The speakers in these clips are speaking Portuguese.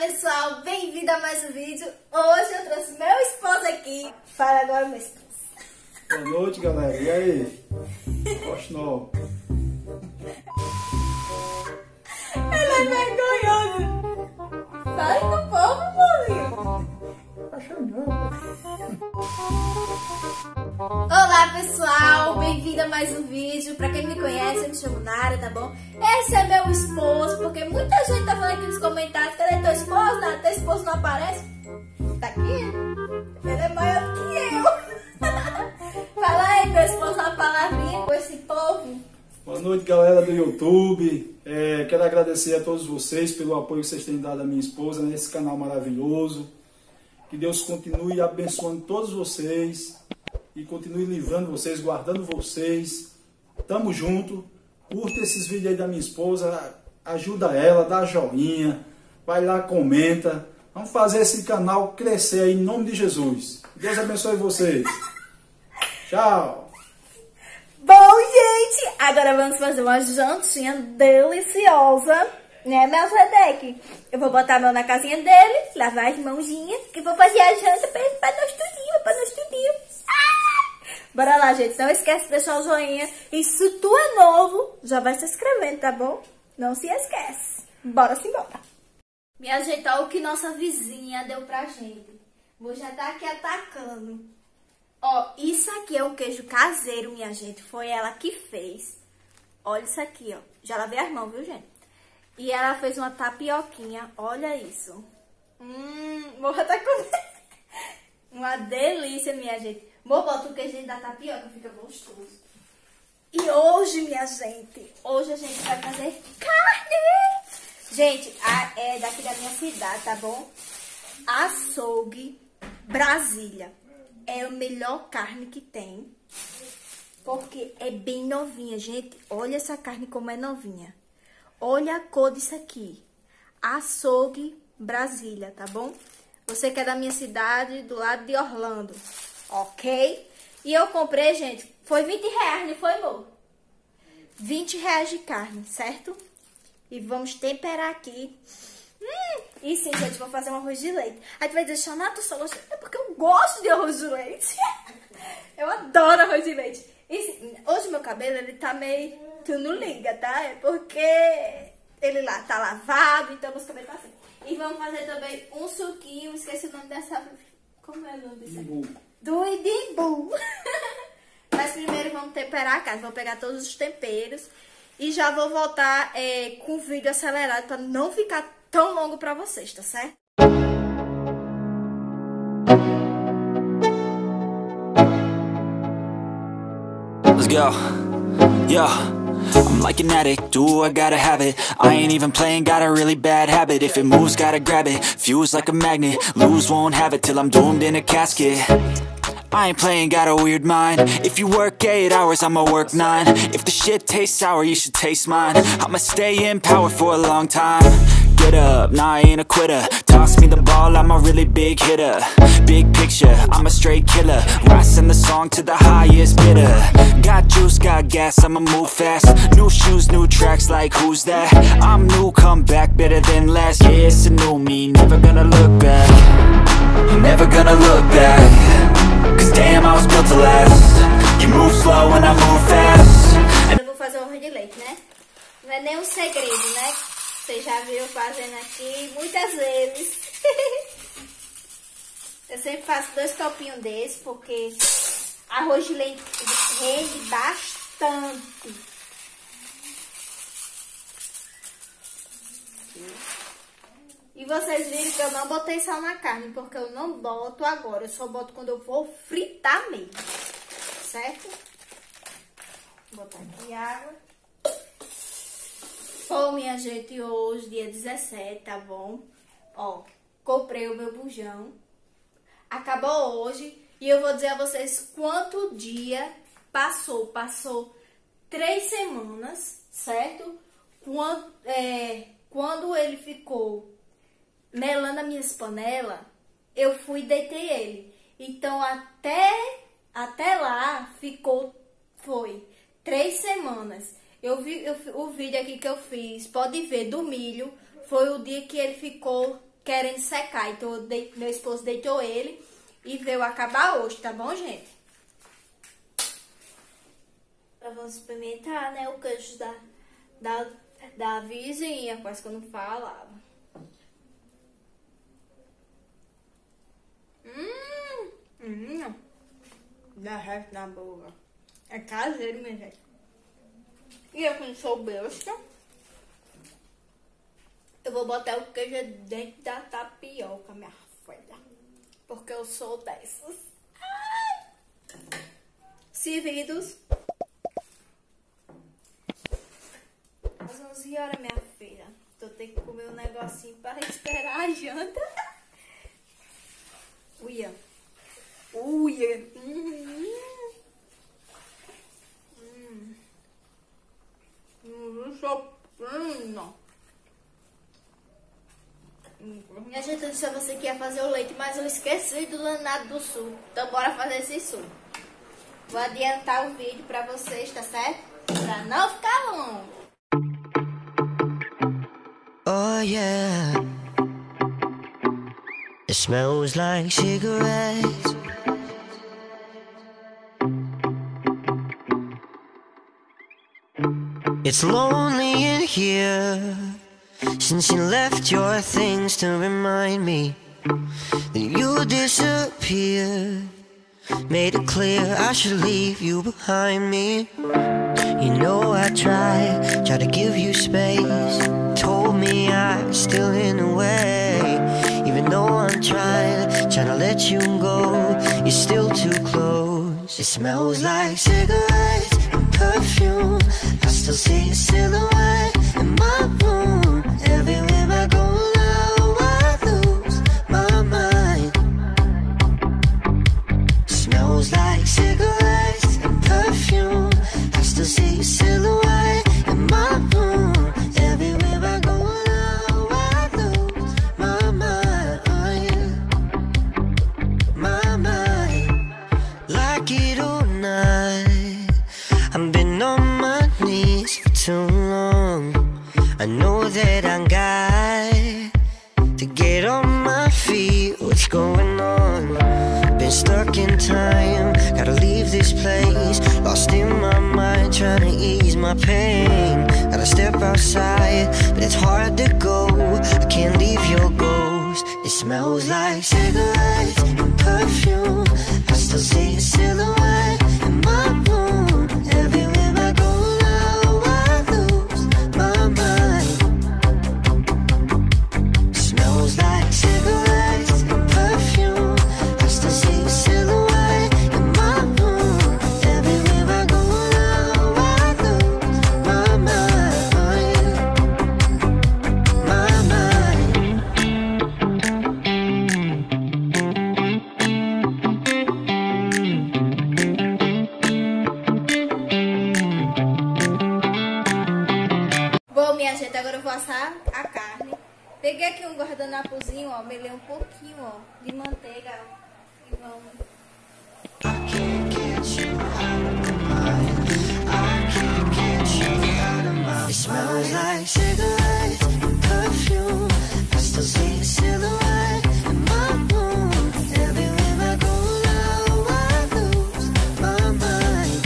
pessoal, bem-vindo a mais um vídeo. Hoje eu trouxe meu esposo aqui. Fala agora, meu esposo. Boa noite, galera. E aí? Gosto não. Ele é vergonhoso. Sai do povo, molinho. Olá, pessoal, bem-vindo a mais um vídeo. Pra quem me conhece, eu me chamo Nara, tá bom? Esse é meu esposo, porque muita gente tá falando aqui nos comentários: cadê teu esposo? Nara, teu esposo não aparece. Tá aqui? Ele é maior que eu. Fala aí, meu esposo, uma palavrinha com esse povo. Boa noite, galera do YouTube. Quero agradecer a todos vocês pelo apoio que vocês têm dado à minha esposa nesse canal maravilhoso. Que Deus continue abençoando todos vocês e continue livrando vocês, guardando vocês. Tamo junto. Curta esses vídeos aí da minha esposa, ajuda ela, dá joinha, vai lá, comenta. Vamos fazer esse canal crescer aí em nome de Jesus. Deus abençoe vocês. Tchau. Bom, gente, agora vamos fazer uma jantinha deliciosa, né, Melchizedek? Eu vou botar a mão na casinha dele, lavar as mãozinhas, que vou fazer a janta pra nós tudinho, Bora lá, gente, não esquece de deixar o joinha. E se tu é novo, já vai se inscrevendo, tá bom? Não se esquece. Bora embora. Minha gente, olha o que nossa vizinha deu pra gente. Vou já estar aqui atacando. Ó, isso aqui é um queijo caseiro, minha gente. Foi ela que fez. Olha isso aqui, ó. Já lavei as mãos, viu, gente? E ela fez uma tapioquinha. Olha isso. Vou até comer. Uma delícia, minha gente. Vou botar o queijo da tapioca, fica gostoso. E hoje, minha gente, hoje a gente vai fazer carne. Gente, é daqui da minha cidade, tá bom? Açougue Brasília. É a melhor carne que tem, porque é bem novinha, gente. Olha essa carne como é novinha. Olha a cor disso aqui. Açougue Brasília, tá bom? Você que é da minha cidade, do lado de Orlando, ok? E eu comprei, gente, foi R$20, não foi, amor? R$20 de carne, certo? E vamos temperar aqui. E sim, gente, vou fazer um arroz de leite. Aí tu vai dizer, Xana, tu só gosta... É porque eu gosto de arroz de leite. Eu adoro arroz de leite. E sim, hoje meu cabelo, ele tá meio... Tu não liga, tá? É porque ele lá tá lavado, então meus cabelos tá assim. E vamos fazer também um suquinho, esqueci o nome dessa... Como é o nome desse aqui? Do Idimbu. Mas primeiro vamos temperar a carne. Vou pegar todos os temperos. E já vou voltar com o vídeo acelerado pra não ficar tão longo pra vocês, tá certo? Let's go. Yo, I'm like an addict, do I gotta have it. I ain't even playing, got a really bad habit. If it moves, gotta grab it, fuse like a magnet. Lose, won't have it till I'm doomed in a casket. I ain't playing, got a weird mind. If you work 8 hours, I'ma work 9. If the shit tastes sour, you should taste mine. I'ma stay in power for a long time. Get up, nah, I ain't a quitter. Toss me the ball, I'm a really big hitter. Big picture, I'm a straight killer. Rising the song to the highest bidder. Got juice, got gas, I'ma move fast. New shoes, new tracks, like who's that? I'm new, come back, better than last. Yeah, it's a new me, never gonna look back. I'm never gonna look back. Cause damn, I was built to last. You move slow and I move fast. Eu vou fazer o arroz de leite, né? Não é nem um segredo, né? Você já viu fazendo aqui muitas vezes. Eu sempre faço 2 copinhos desse, porque arroz de leite rende bastante. E vocês viram que eu não botei sal na carne, porque eu não boto agora. Eu só boto quando eu vou fritar mesmo, certo? Vou botar aqui água. Bom, minha gente, hoje, dia 17, tá bom? Ó, comprei o meu bujão. Acabou hoje. E eu vou dizer a vocês quanto dia passou. Passou 3 semanas, certo? Quando ele ficou melando as minhas panelas, eu fui e deitei ele. Então, até lá, foi 3 semanas. O vídeo aqui que eu fiz, pode ver, do milho, foi o dia que ele ficou querendo secar. Então meu esposo deitou ele e veio acabar hoje, tá bom, gente? Vamos experimentar, né, o queijo da vizinha, quase que eu não falava. Dá resto na boca. É caseiro, minha gente. E eu, que não sou besta, eu vou botar o queijo dentro da tapioca, minha filha. Porque eu sou dessas. Ai! Servidos. Às 11 horas, minha filha. Tô tendo que comer um negocinho para esperar a janta. Uia. Uia. Minha gente, eu disse a você que ia fazer o leite, mas eu esqueci do danado do suco. Então bora fazer esse suco. Vou adiantar o vídeo pra vocês, tá certo? Pra não ficar longo. Oh yeah, it smells like cigarettes. It's lonely in here since you left your things to remind me that you disappeared. Made it clear I should leave you behind me. You know I tried to give you space. Told me I was still in the way. Even though I'm trying to let you go, you're still too close. It smells like cigarettes and perfume. I still see your silhouette in my room. Everywhere I go now I lose my mind. Smells like cigarettes and perfume. I still see your silhouette in my room. Everywhere I go now I lose my mind. My mind. Like it or not, I've been on my knees for too long. I know that I got to get on my feet. What's going on? Been stuck in time, gotta leave this place. Lost in my mind, trying to ease my pain. Gotta step outside, but it's hard to go. I can't leave your ghost. It smells like cigarettes and perfume. I still see your silhouette in my room. Everywhere I go now I lose my mind. Smells like cigarettes and perfume. I still see your silhouette in my room. Everywhere I go now I lose my mind. My mind. Bom, minha gente, agora eu vou assar a carne. Peguei aqui um guardanapozinho, ó, melei um pouquinho, ó, de manteiga, ó, e vamos... I can't get you out of my mind. I can't get you out of my mind. It smells like cigarettes and perfume. I still see your silhouette in my room. Everywhere I go now I lose my mind.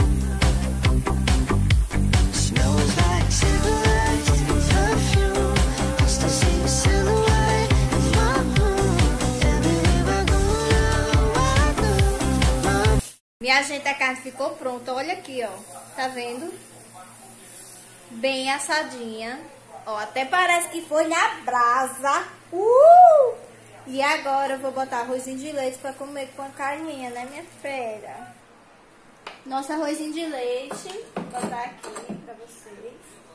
Smells like cigarettes and perfume. I still see your silhouette in my room. Everywhere I go now I lose my mind. Minha gente, a carne ficou pronta, olha aqui, ó, tá vendo? Bem assadinha, ó, até parece que foi na brasa. E agora eu vou botar arrozinho de leite pra comer com a carninha, né, minha filha? Nosso arrozinho de leite, vou botar aqui pra vocês.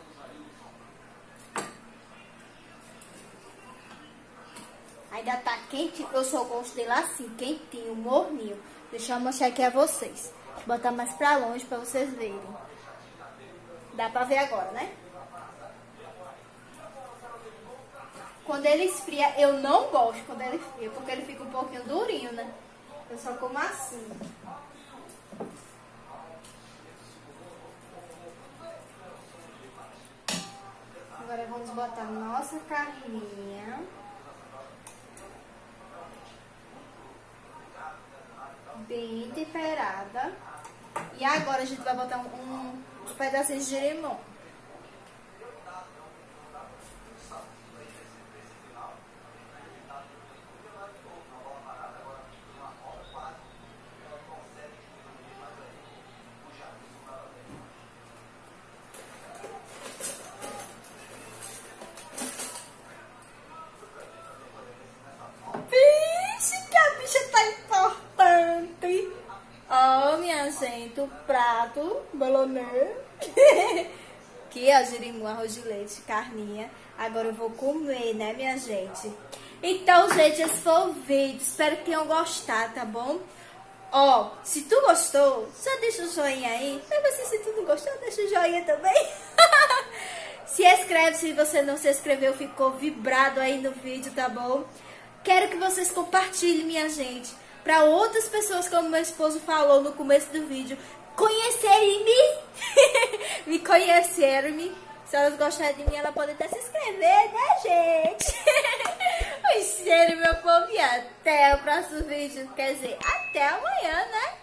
Ainda tá quente, eu só gosto dele assim, quentinho, morninho. Deixa eu mostrar aqui a vocês. Vou botar mais pra longe pra vocês verem. Dá pra ver agora, né? Quando ele esfria, eu não gosto quando ele esfria, porque ele fica um pouquinho durinho, né? Eu só como assim. Agora vamos botar nossa carninha. temperada. E agora a gente vai botar uns pedacinhos de limão. Vixe, que a bicha tá importante. Ó, minha gente, o prato bolonês. Aqui, ó, girimum, arroz de leite, carninha. Agora eu vou comer, né, minha gente? Então, gente, esse foi o vídeo. Espero que tenham gostado, tá bom? Ó, se tu gostou, só deixa o joinha aí. Mas se tu não gostou, deixa o joinha também. Se inscreve se você não se inscreveu, ficou vibrado aí no vídeo, tá bom? Quero que vocês compartilhem, minha gente, para outras pessoas, como meu esposo falou no começo do vídeo, conhecerem-me, me conhecerem-me. Se elas gostarem de mim, elas podem até se inscrever, né, gente? Um cheiro, meu povo, e até o próximo vídeo. Quer dizer, até amanhã, né?